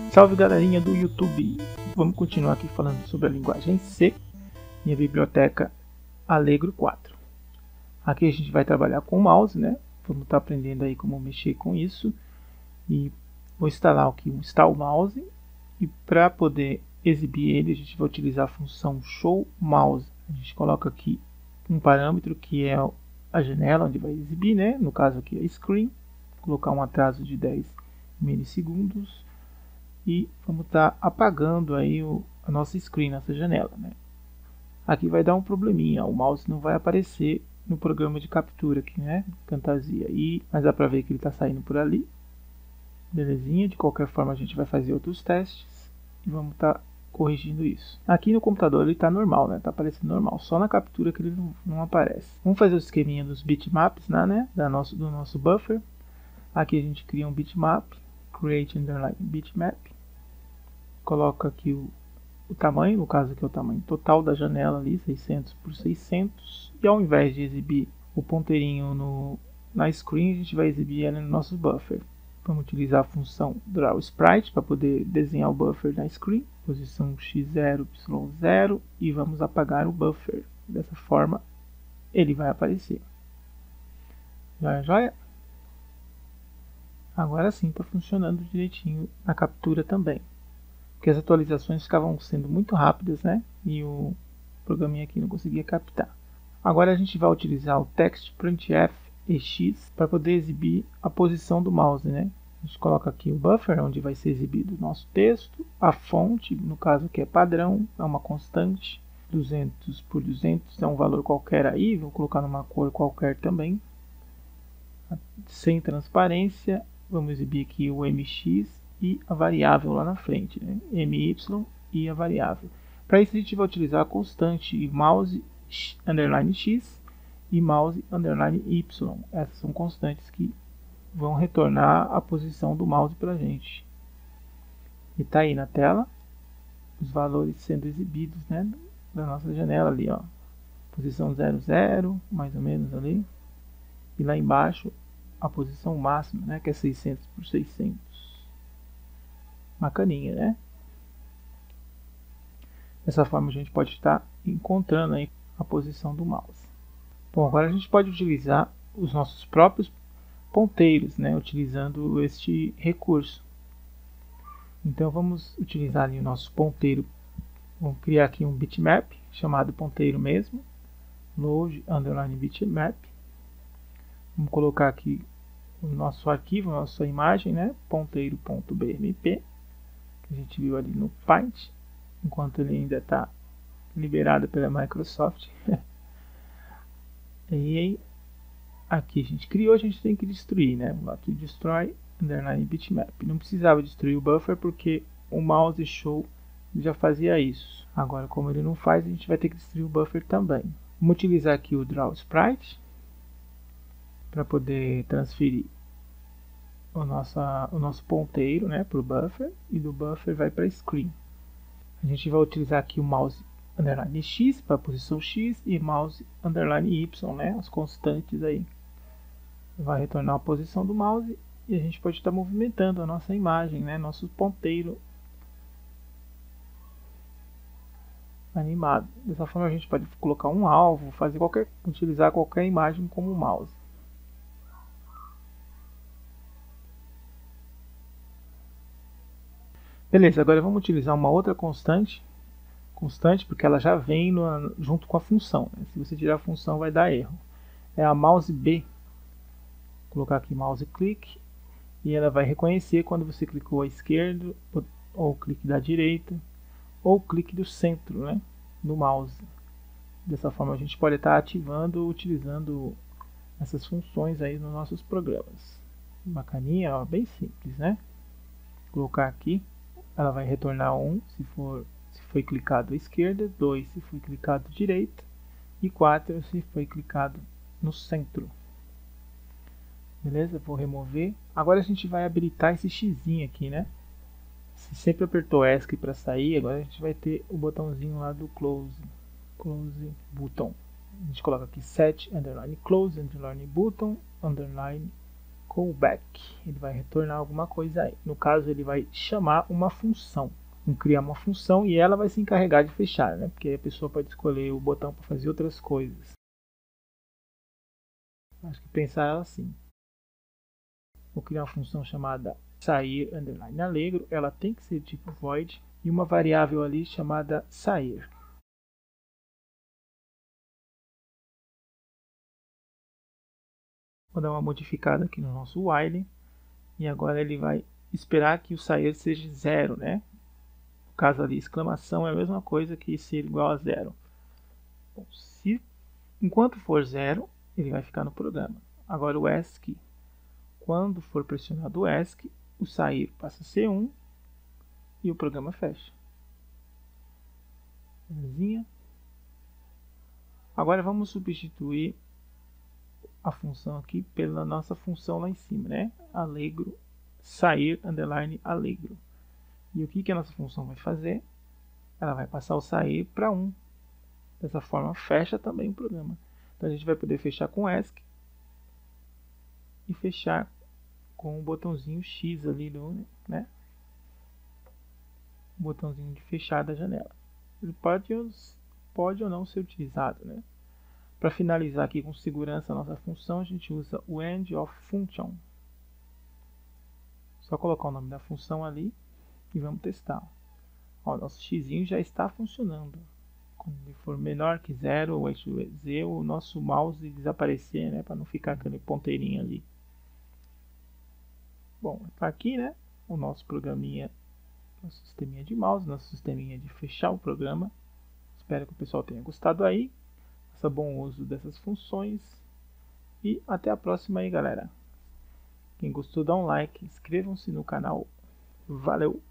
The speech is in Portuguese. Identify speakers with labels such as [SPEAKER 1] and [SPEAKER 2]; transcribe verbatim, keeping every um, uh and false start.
[SPEAKER 1] Salve galerinha do YouTube! Vamos continuar aqui falando sobre a linguagem C e a biblioteca Allegro quatro. Aqui a gente vai trabalhar com o mouse, né? Vamos estar aprendendo aí como mexer com isso. E vou instalar aqui um install mouse. E para poder exibir ele, a gente vai utilizar a função show mouse. A gente coloca aqui um parâmetro que é a janela onde vai exibir, né? No caso aqui é screen. Vou colocar um atraso de dez milissegundos. E vamos estar apagando aí o, a nossa screen, nessa janela, né? Aqui vai dar um probleminha, o mouse não vai aparecer no programa de captura aqui, né? Camtasia. E, mas dá pra ver que ele está saindo por ali. Belezinha, de qualquer forma a gente vai fazer outros testes e vamos estar corrigindo isso. Aqui no computador ele está normal, né? Tá aparecendo normal, só na captura que ele não, não aparece. Vamos fazer o esqueminha dos bitmaps, né? né? Da nosso, do nosso buffer. Aqui a gente cria um bitmap, create underline bitmap. Coloca aqui o, o tamanho, no caso aqui é o tamanho total da janela ali, seiscentos por seiscentos. E ao invés de exibir o ponteirinho no, na screen, a gente vai exibir ele no nosso buffer. Vamos utilizar a função drawSprite para poder desenhar o buffer na screen. Posição x zero, y zero e vamos apagar o buffer. Dessa forma ele vai aparecer. Joia, joia? Agora sim está funcionando direitinho na captura também. Porque as atualizações ficavam sendo muito rápidas, né? E o programinha aqui não conseguia captar. Agora a gente vai utilizar o text printf ex para poder exibir a posição do mouse, né? A gente coloca aqui o buffer, onde vai ser exibido o nosso texto, a fonte, no caso aqui é padrão, é uma constante, duzentos por duzentos, é um valor qualquer aí, vou colocar numa cor qualquer também. Sem transparência, vamos exibir aqui o mx e a variável lá na frente, né? My e a variável. Para isso a gente vai utilizar a constante mouse underline x e mouse underline y. Essas são constantes que vão retornar a posição do mouse para a gente. E tá aí na tela os valores sendo exibidos, né, da nossa janela ali, ó. Posição zero zero, mais ou menos ali. E lá embaixo a posição máxima, né, que é seiscentos por seiscentos. Bacaninha, né? Dessa forma a gente pode estar encontrando aí a posição do mouse. Bom, agora a gente pode utilizar os nossos próprios ponteiros, né, utilizando este recurso. Então vamos utilizar ali o nosso ponteiro. Vamos criar aqui um bitmap chamado ponteiro mesmo, load underline bitmap. Vamos colocar aqui o nosso arquivo, a nossa imagem, né, ponteiro.bmp. A gente viu ali no Paint, enquanto ele ainda está liberado pela Microsoft. E aí, aqui a gente criou, a gente tem que destruir, né? Vamos aqui, destroy underline bitmap. Não precisava destruir o buffer porque o mouse show já fazia isso. Agora, como ele não faz, a gente vai ter que destruir o buffer também. Vamos utilizar aqui o drawSprite para poder transferir O, nossa, o nosso ponteiro, né, para o buffer, e do buffer vai para a screen. A gente vai utilizar aqui o mouse underline x para a posição x e mouse underline y, né, as constantes aí. Vai retornar a posição do mouse e a gente pode estar movimentando a nossa imagem, né, nosso ponteiro animado. Dessa forma a gente pode colocar um alvo, fazer qualquer, utilizar qualquer imagem como mouse. Beleza, agora vamos utilizar uma outra constante, constante porque ela já vem no, junto com a função, né? Se você tirar a função vai dar erro. É a mouse B. Vou colocar aqui mouse click e ela vai reconhecer quando você clicou à esquerda, ou clique da direita, ou clique do centro, né, do mouse. Dessa forma a gente pode estar ativando, utilizando essas funções aí nos nossos programas. Bacaninha, ó, bem simples, né? Vou colocar aqui. Ela vai retornar um se for se foi clicado à esquerda, dois se foi clicado à direita e quatro se foi clicado no centro. Beleza? Vou remover. Agora a gente vai habilitar esse xizinho aqui, né? Se sempre apertou ESC para sair, agora a gente vai ter o botãozinho lá do close, close button. A gente coloca aqui set underline close underline button underline callback, ele vai retornar alguma coisa aí. No caso, ele vai chamar uma função, vamos criar uma função e ela vai se encarregar de fechar, né? Porque a pessoa pode escolher o botão para fazer outras coisas. Acho que pensar assim. Vou criar uma função chamada sair underline alegro, ela tem que ser tipo void e uma variável ali chamada sair. Vou dar uma modificada aqui no nosso while e agora ele vai esperar que o sair seja zero, né? No caso ali, exclamação é a mesma coisa que ser igual a zero. Bom, se enquanto for zero, ele vai ficar no programa. Agora o ask, quando for pressionado o ask, o sair passa a ser um e o programa fecha. Belezinha? Agora vamos substituir a função aqui pela nossa função lá em cima, né? Alegro, sair underline alegro. E o que, que a nossa função vai fazer? Ela vai passar o sair para um. Dessa forma fecha também o programa. Então a gente vai poder fechar com ask e fechar com o botãozinho X ali do, né? O botãozinho de fechar da janela. Ele pode, pode ou não ser utilizado, né? Para finalizar aqui com segurança a nossa função, a gente usa o end of function. Só colocar o nome da função ali e vamos testar. Ó, nosso x já está funcionando. Quando ele for menor que zero, ou eixo Z, o nosso mouse desaparecer, né? Para não ficar aquele ponteirinho ali. Bom, está aqui, né? O nosso programinha, nosso sisteminha de mouse, nosso sisteminha de fechar o programa. Espero que o pessoal tenha gostado aí. Faça bom uso dessas funções. E até a próxima aí, galera. Quem gostou, dá um like, inscrevam-se no canal. Valeu!